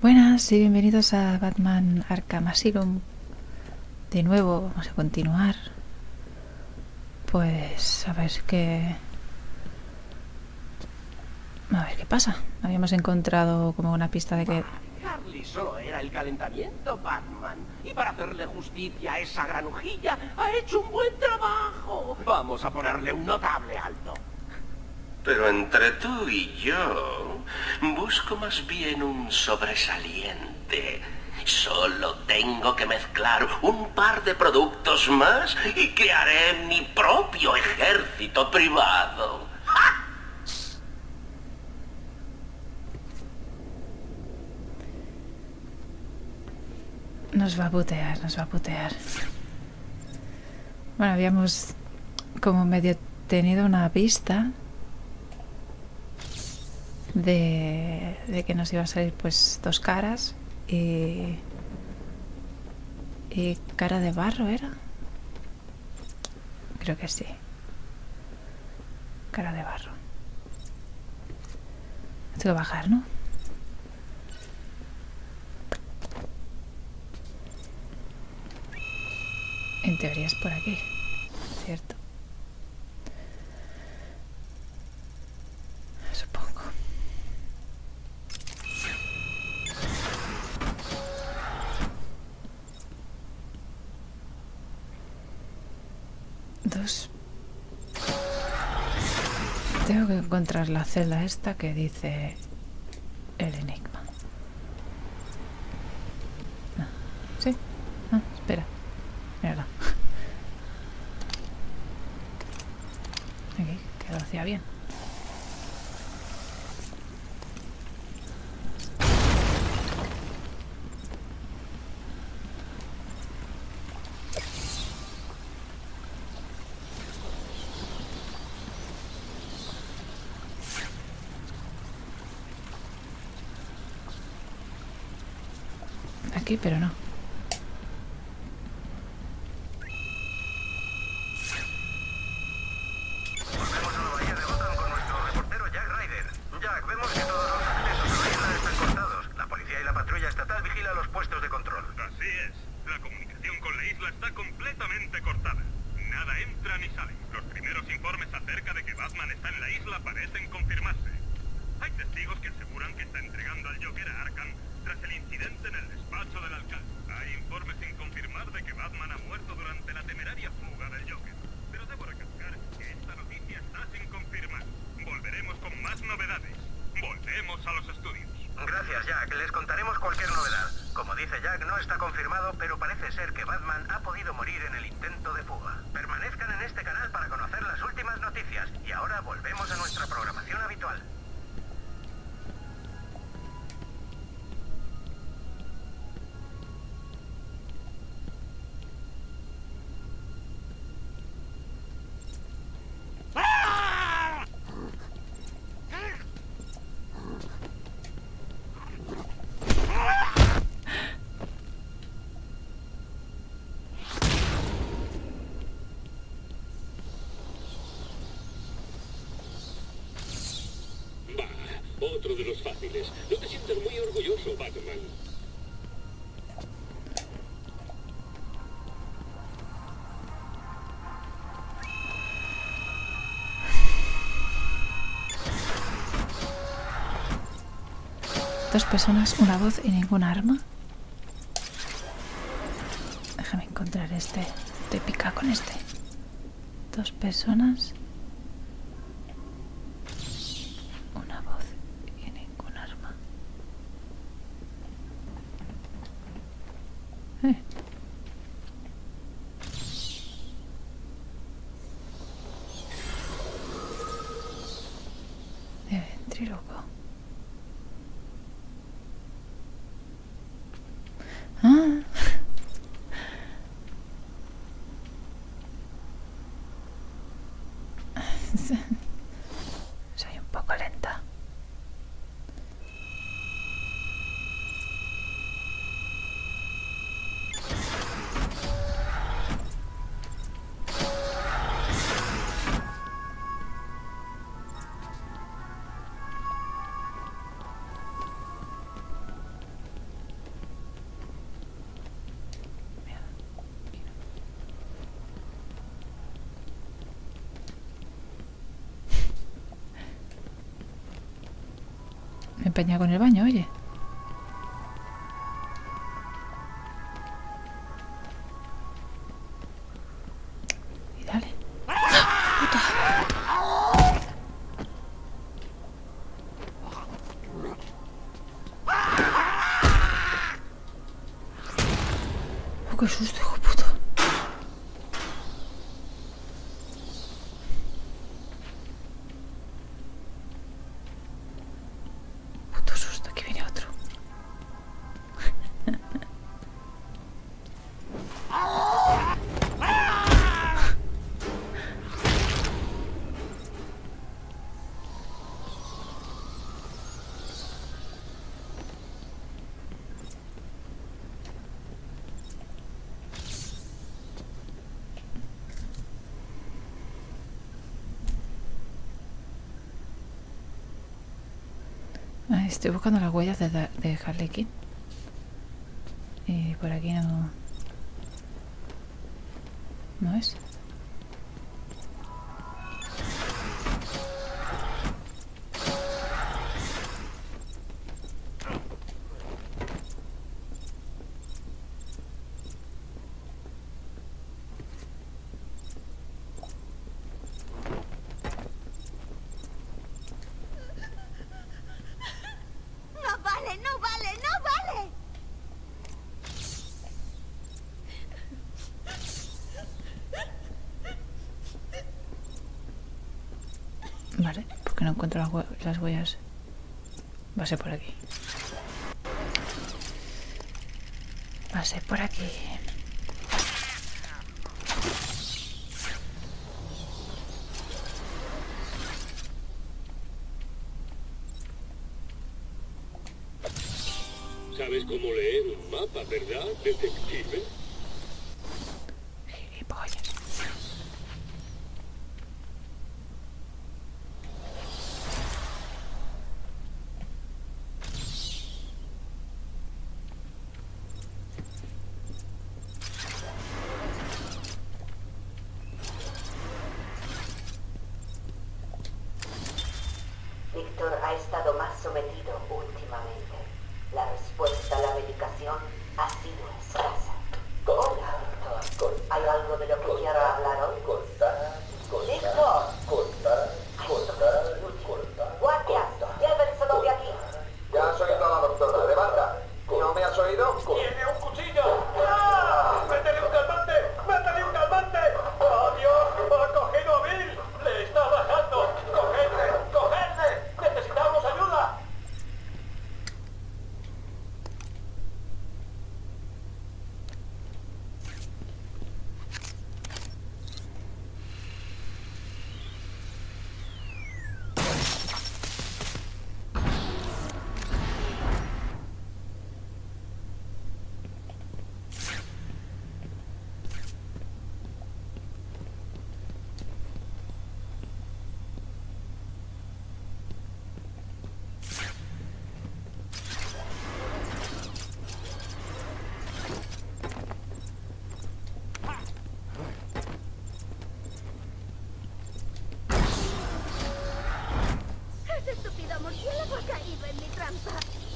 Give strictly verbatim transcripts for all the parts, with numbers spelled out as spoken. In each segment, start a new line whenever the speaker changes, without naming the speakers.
Buenas y bienvenidos a Batman Arkham Asylum. De nuevo vamos a continuar. Pues a ver qué... A ver qué pasa. Habíamos encontrado como una pista de que...
Harley solo era el calentamiento, Batman. Y para hacerle justicia a esa granujilla, ha hecho un buen trabajo. Vamos a ponerle un notable alto.
Pero entre tú y yo, busco más bien un sobresaliente. Solo tengo que mezclar un par de productos más y crearé mi propio ejército privado. ¡Ja!
Nos va a putear, nos va a putear. Bueno, habíamos como medio tenido una pista de, de que nos iba a salir pues dos caras y, y cara de barro era. Creo que sí. Cara de barro. Tengo que bajar, ¿no? En teoría es por aquí, ¿cierto? Supongo. Dos. Tengo que encontrar la celda esta que dice el enigma. Ah, ¿sí? Ah, espera. Mírala. Aquí, quedó hacia bien. Aquí, pero no.
Volvemos a la bahía de Gotham con nuestro reportero Jack Ryder. Jack, vemos que todos los accesos a la isla están cortados. La policía y la patrulla estatal vigilan los puestos de control.
Así es. La comunicación con la isla está completamente cortada. Nada entra ni sale. Los primeros informes acerca de que Batman está en la isla parecen confirmarse. Hay testigos que aseguran que está entregando al Joker a Arkham tras el incidente en el despacho del alcalde. Hay informes sin confirmar de que Batman ha muerto durante la temeraria fuga del Joker. Pero debo recalcar que esta noticia está sin confirmar. Volveremos con más novedades. Volvemos a los estudios.
Gracias, Jack. Les contaremos cualquier novedad. Como dice Jack, no está confirmado, pero parece ser que Batman ha podido morir en el intento de fuga. Permanezcan en este canal para conocer las últimas noticias. Y ahora volvemos a nuestra programación habitual.
Otro de los fáciles. No te sientas muy orgulloso, Batman.
Dos personas, una voz y ningún arma. Déjame encontrar este. Estoy picada con este. Dos personas. Una voz y ningún arma. Eh. De ventríloco. Ah. Soy un poco lenta. empeñado con el baño, oye. Y dale. ¡Ah! ¡Puta! ¡Oh, qué susto, hijo de puta! Puto susto, aquí viene otro. Ah, estoy buscando las huellas de, Da- de Harley Quinn. Y por aquí no... No es.
¡No vale, no vale, no vale!
Vale, porque no encuentro las, hue- las huellas. Va a ser por aquí. Va a ser por aquí.
¿Sabes cómo leer un mapa, verdad, detective?
Gilipollas.
Víctor ha estado más sometido últimamente. La respuesta a la medicación ha sido escasa. Hola, Víctor. ¿Hay algo de lo que quiera hablar hoy?
Cortar,
¡Víctor!
cortar, cortar, cortar.
¡Guardias! ¡Llévenselo de aquí!
Ya has oído a la doctora, levanta. ¿No me has oído?
¡Tiene un cuchillo! ¡Ah! ¡Métele un calmante! ¡Métele un calmante! ¡Oh, Dios! ¡Ha cogido a Bill! ¡Le está bajando! ¡Cogedle! ¡Cogedle! ¡Necesitamos ayuda!
Ese estúpido murciélago ha caído en mi trampa.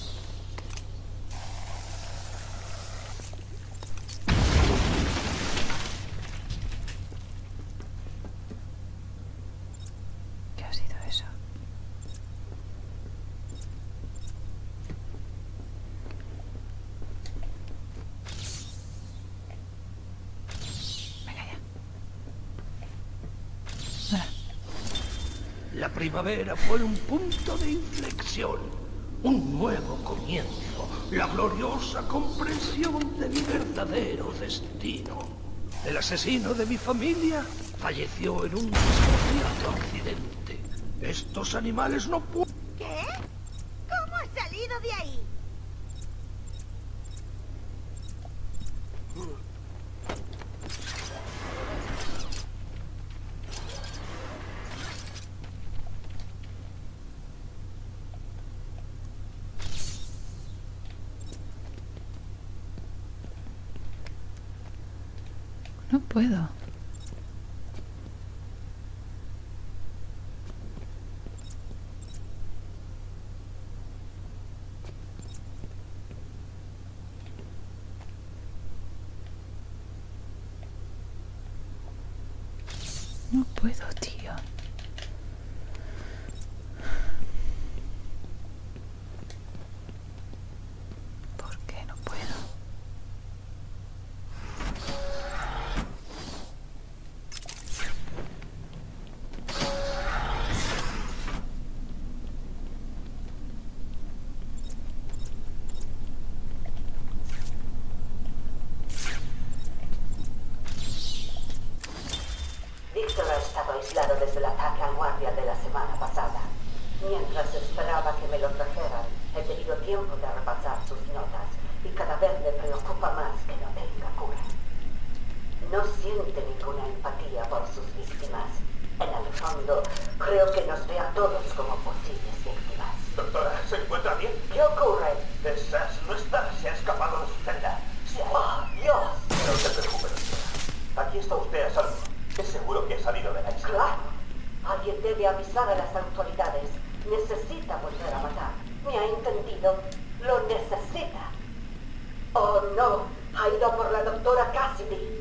¿Qué ha sido eso? Venga ya. Ahora.
La primavera fue un punto de inflexión, un nuevo comienzo, la gloriosa comprensión de mi verdadero destino. El asesino de mi familia falleció en un desgraciado accidente. Estos animales no pueden...
¿Qué? ¿Cómo has salido de ahí?
No puedo. No puedo, tío. ¿Por qué no puedo?
Víctor ha estado aislado desde el ataque al guardia de la semana pasada. Mientras esperaba que me lo trajeran, he tenido tiempo de repasar sus notas y cada vez me preocupa más que no tenga cura. No siente ninguna empatía por sus víctimas. En el fondo, creo que nos ve a todos como posibles víctimas.
Doctora, ¿se encuentra bien?
¿Qué ocurre?
Sass no está, se ha escapado de su celda.
¡Oh, Dios!
No se preocupe, doctora. Aquí está usted a salvo. Es seguro que ha salido de la isla.
Claro. Alguien debe avisar a las autoridades. Necesita volver a matar. ¿Me ha entendido? Lo necesita. Oh, no. Ha ido por la doctora Cassidy.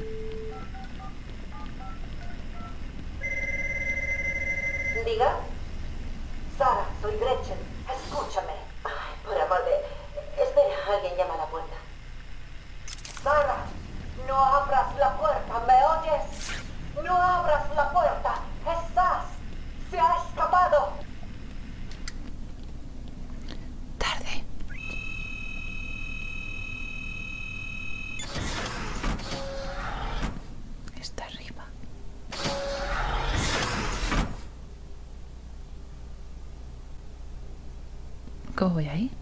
Diga. Sara, soy Gretchen. Escúchame. Ay, por amor de... Espera, alguien llama a la puerta. Sara, no abras la puerta, ¿me oyes? No abras la puerta. Estás. Se ha escapado.
Tarde. Está arriba. ¿Cómo voy ahí?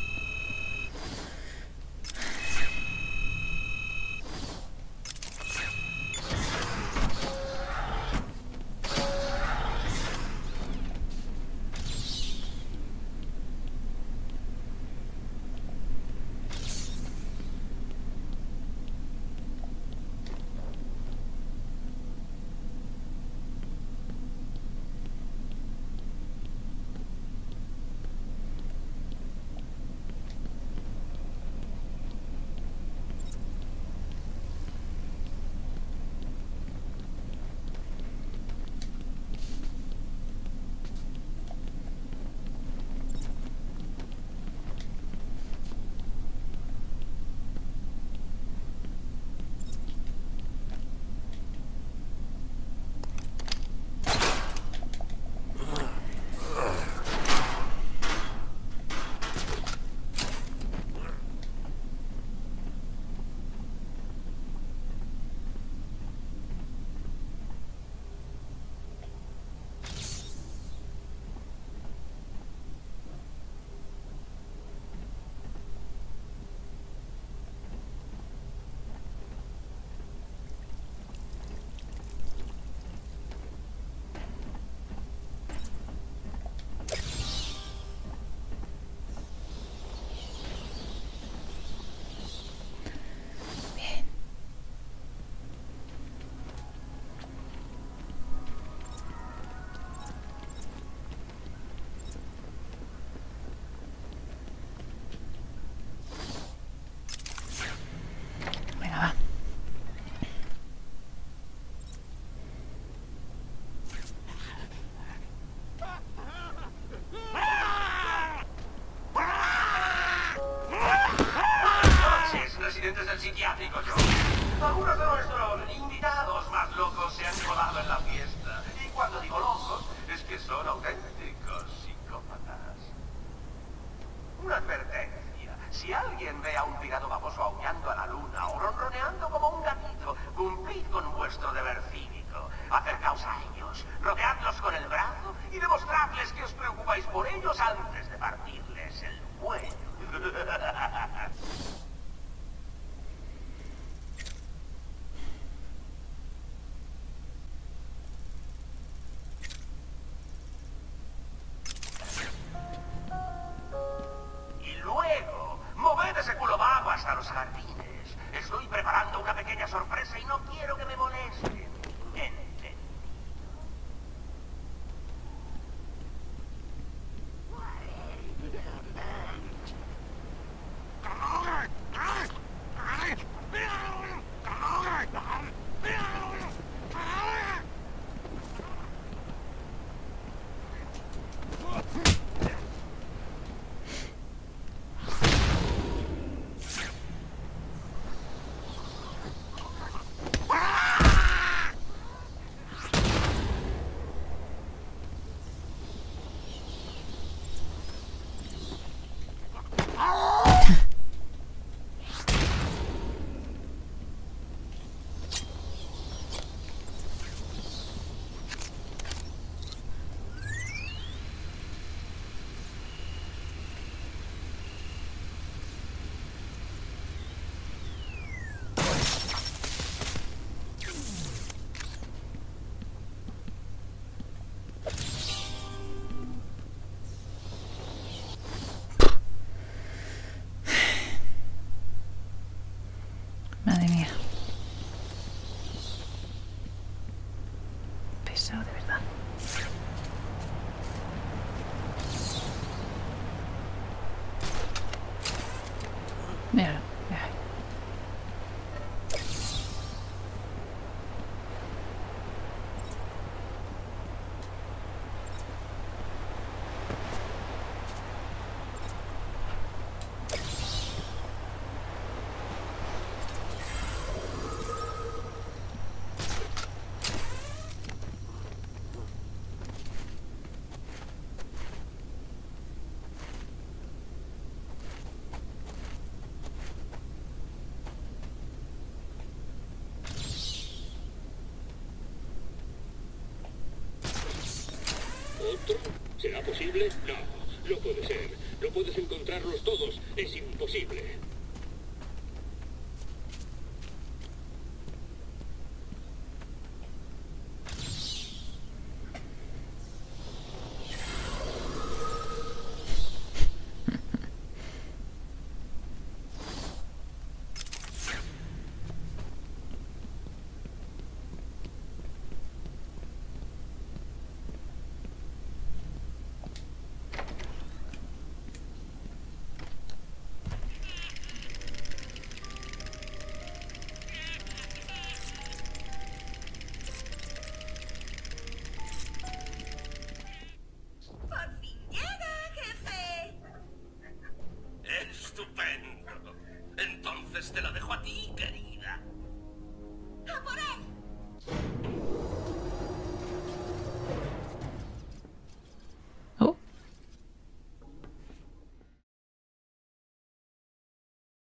Residentes del psiquiátrico, yo. Algunos de nuestros invitados más locos se han colado en la fiesta. Y cuando digo locos, es que son auténticos psicópatas. Una advertencia. Si alguien ve a un pirado baboso aullando a la luna o ronroneando como un gatito, cumplid con vuestro deber cívico. Acercaos a ellos, rodeadlos con el brazo y demostradles que os preocupáis por ellos antes de partirles el cuello. A los jardines. Estoy preparando una pequeña sorpresa y no quiero que me molesten. Enten.
pesado, de verdad. Mira, mira.
¿Otro? ¿Será posible? No, no puede ser. No puedes encontrarlos todos. Es imposible.